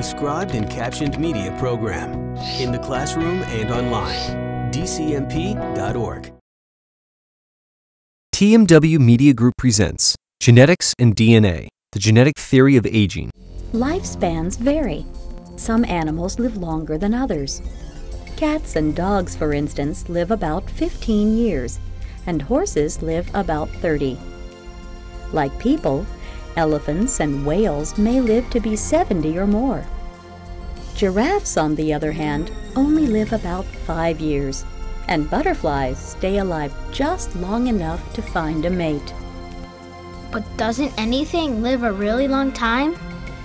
Described and Captioned Media Program, in the classroom and online. dcmp.org. TMW Media Group presents Genetics and DNA, the Genetic Theory of Aging. Lifespans vary. Some animals live longer than others. Cats and dogs, for instance, live about 15 years, and horses live about 30. Like people, elephants and whales may live to be 70 or more. Giraffes, on the other hand, only live about 5 years, and butterflies stay alive just long enough to find a mate. But doesn't anything live a really long time?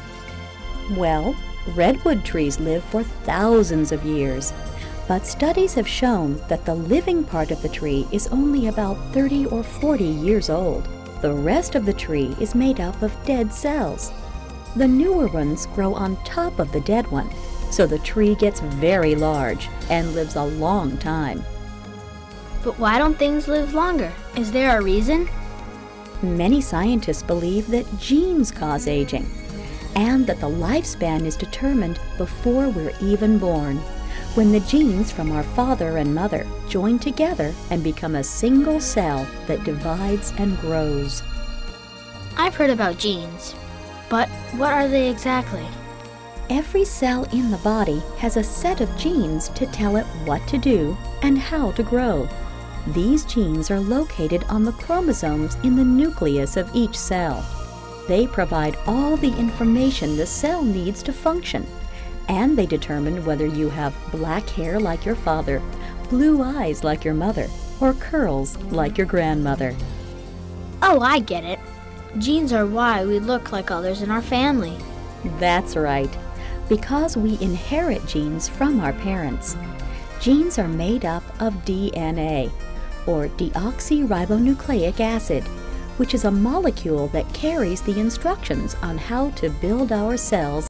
Well, redwood trees live for thousands of years, but studies have shown that the living part of the tree is only about 30 or 40 years old. The rest of the tree is made up of dead cells. The newer ones grow on top of the dead one, so the tree gets very large and lives a long time. But why don't things live longer? Is there a reason? Many scientists believe that genes cause aging, and that the lifespan is determined before we're even born, when the genes from our father and mother join together and become a single cell that divides and grows. I've heard about genes, but what are they exactly? Every cell in the body has a set of genes to tell it what to do and how to grow. These genes are located on the chromosomes in the nucleus of each cell. They provide all the information the cell needs to function, and they determine whether you have black hair like your father, blue eyes like your mother, or curls like your grandmother. Oh, I get it. Genes are why we look like others in our family. That's right, because we inherit genes from our parents. Genes are made up of DNA, or deoxyribonucleic acid, which is a molecule that carries the instructions on how to build our cells.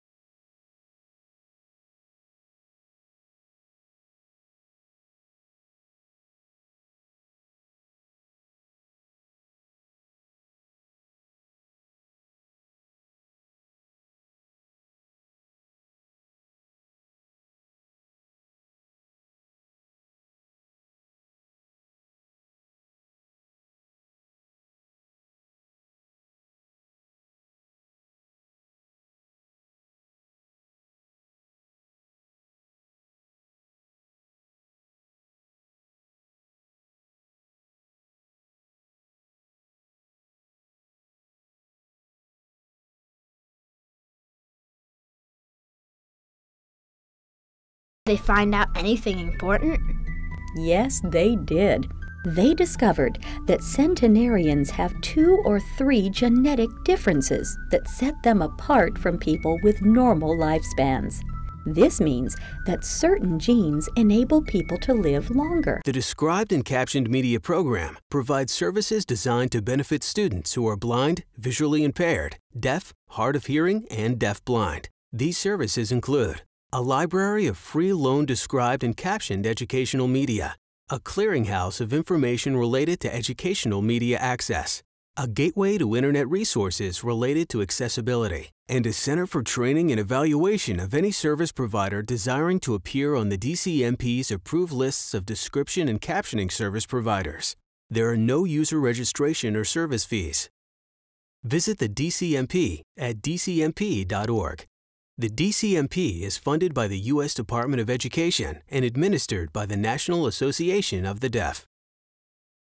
They find out anything important? Yes, they did. They discovered that centenarians have 2 or 3 genetic differences that set them apart from people with normal lifespans. This means that certain genes enable people to live longer. The Described and Captioned Media Program provides services designed to benefit students who are blind, visually impaired, deaf, hard of hearing, and deafblind. These services include a library of free loan described and captioned educational media, a clearinghouse of information related to educational media access, a gateway to internet resources related to accessibility, and a center for training and evaluation of any service provider desiring to appear on the DCMP's approved lists of description and captioning service providers. There are no user registration or service fees. Visit the DCMP at dcmp.org. The DCMP is funded by the U.S. Department of Education and administered by the National Association of the Deaf.